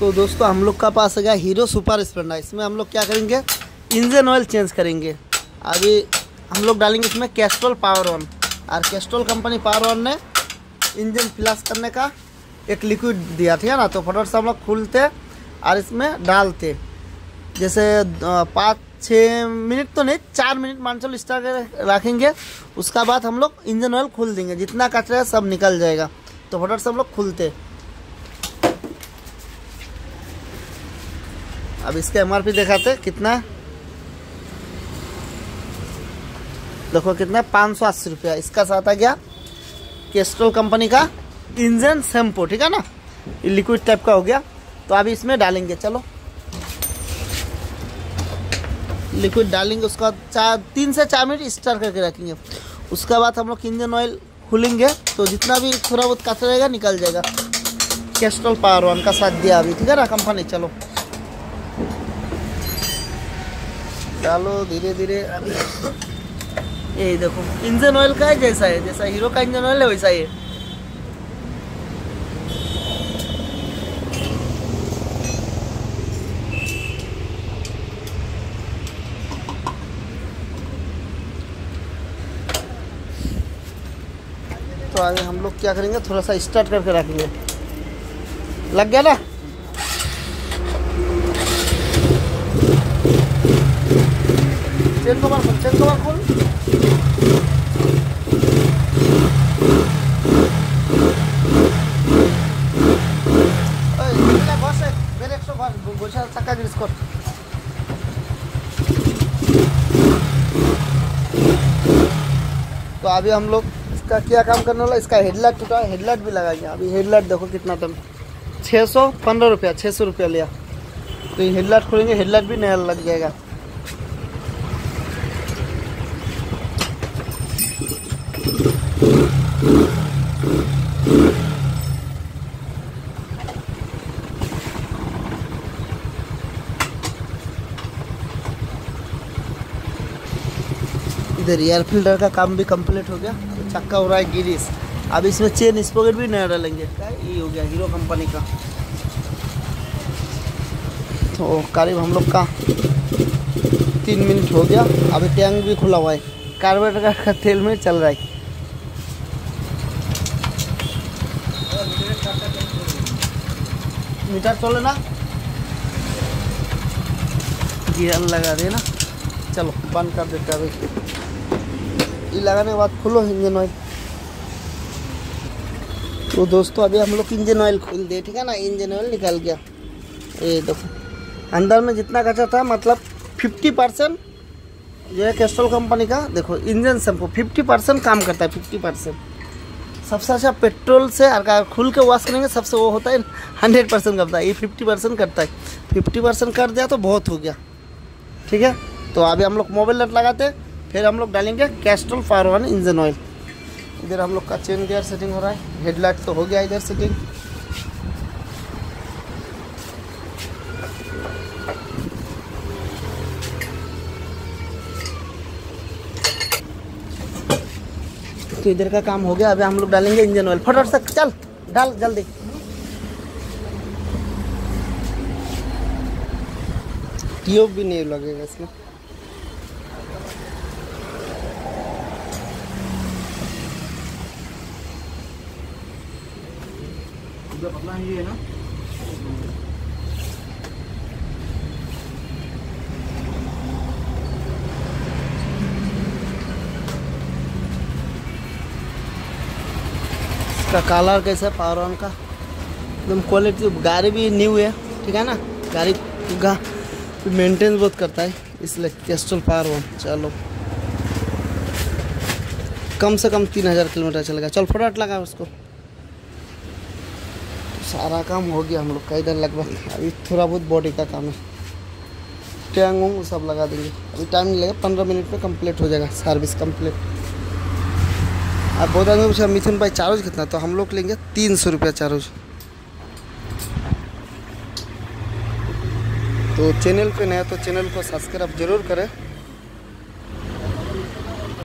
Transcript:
तो दोस्तों हम लोग का पास है हीरो सुपर स्प्लेंडर। इसमें हम लोग क्या करेंगे, इंजन ऑयल चेंज करेंगे। अभी हम लोग डालेंगे इसमें कैस्ट्रॉल पावर वन, और कैस्ट्रॉल कंपनी पावर वन ने इंजन फ्लश करने का एक लिक्विड दिया, ठीक है ना। तो फटाफट से हम लोग खोलते और इसमें डालते, जैसे 5-6 मिनट तो नहीं, 4 मिनट मान चलो स्टार्ट कर रखेंगे। उसका बाद हम लोग इंजन ऑयल खोल देंगे, जितना कचरा है सब निकल जाएगा। तो फटाफट से हम लोग खोलते। अब इसका MRP दिखाते कितना है, देखो कितना, 580 रुपया। इसका साथ आ गया कैस्ट्रॉल कंपनी का इंजन शैम्पू, ठीक है ना, ये लिक्विड टाइप का हो गया। तो अभी इसमें डालेंगे, चलो लिक्विड डालेंगे। उसका 3 से 4 मिनट स्टर करके रखेंगे। उसके बाद हम लोग इंजन ऑयल खोलेंगे, तो जितना भी थोड़ा बहुत कचरा रहेगा निकल जाएगा। कैस्ट्रॉल पावर वन का साथ दिया अभी, ठीक है ना कंपनी। चलो डालो धीरे धीरे। अभी ये देखो इंजन ऑयल का है, जैसा है, जैसा हीरो का इंजन ऑयल है वैसा ही है। तो आगे हम लोग क्या करेंगे, थोड़ा सा स्टार्ट करके रखेंगे। लग गया ना, चेन कवर खोल, चेन कवर खोल। तो अभी हम लोग इसका क्या काम करने वाला, इसका हेडलाइट टूटा है, हेडलाइट भी लगाएंगे। अभी हेडलाइट देखो कितना दाम, 615 रुपया, 600 रुपया लिया। तो ये हेडलाइट खोलेंगे, हेडलाइट भी नया लग जाएगा। इधर एयर फिल्टर का काम भी कंप्लीट हो गया। तो चक्का हो रहा है गिरीस। अब इसमें चेन स्पॉकेट भी नया डालेंगे। ये हो गया हीरो कंपनी का। तो करीब हम लोग का 3 मिनट हो गया। अभी टैंक भी खुला हुआ है, कार्बोरेटर का तेल में चल रहा है। मीटर चले ना, गियर लगा देना। चलो बंद कर देते। अभी ये लगाने के बाद खोलो इंजन ऑयल। तो दोस्तों अभी हम लोग इंजन ऑयल खोल दिए, ठीक है ना। इंजन ऑयल निकल गया। ये देखो अंदर में जितना कचरा था, मतलब 50% जो है कैस्ट्रॉल कंपनी का। देखो इंजन शैम्पू 50% काम करता है, 50%। सबसे अच्छा पेट्रोल से अगर खुल के वॉश करेंगे सबसे वो होता है 100% करता है। ये 50% करता है। 50% कर दिया तो बहुत हो गया, ठीक है। तो अभी हम लोग मोबाइल लाइट लगाते, फिर हम लोग डालेंगे Castrol power one engine oil. इधर हम लोग का चेन गियर सेटिंग हो रहा है, हेडलाइट तो हो गया इधर सेटिंग। तो इधर का काम हो गया। अभी हम लोग डालेंगे इंजन ऑयल। फटाफट से चल डाल जल्दी। ट्यूब भी नहीं लगेगा इसमें। ये है ना, इसका कलर कैसा है पावर वन का, एकदम क्वालिटी। गाड़ी भी न्यू है, ठीक है ना। गाड़ी का मेंटेन बहुत करता है, इसलिए कैस्ट्रॉल पावर वन। चलो कम से कम 3000 किलोमीटर चलेगा। चल फटाफट लगा उसको। सारा काम हो गया हम लोग का इधर लगभग। अभी थोड़ा बहुत बॉडी का काम है, टैंग वंग सब लगा देंगे। अभी टाइम नहीं लगेगा, 15 मिनट में कंप्लीट हो जाएगा सर्विस कंप्लीट। अब बहुत आदमी पूछा मिथुन भाई चार्ज कितना, तो हम लोग लेंगे 300 रुपया चार्ज। तो चैनल पे नया तो चैनल को सब्सक्राइब जरूर करें।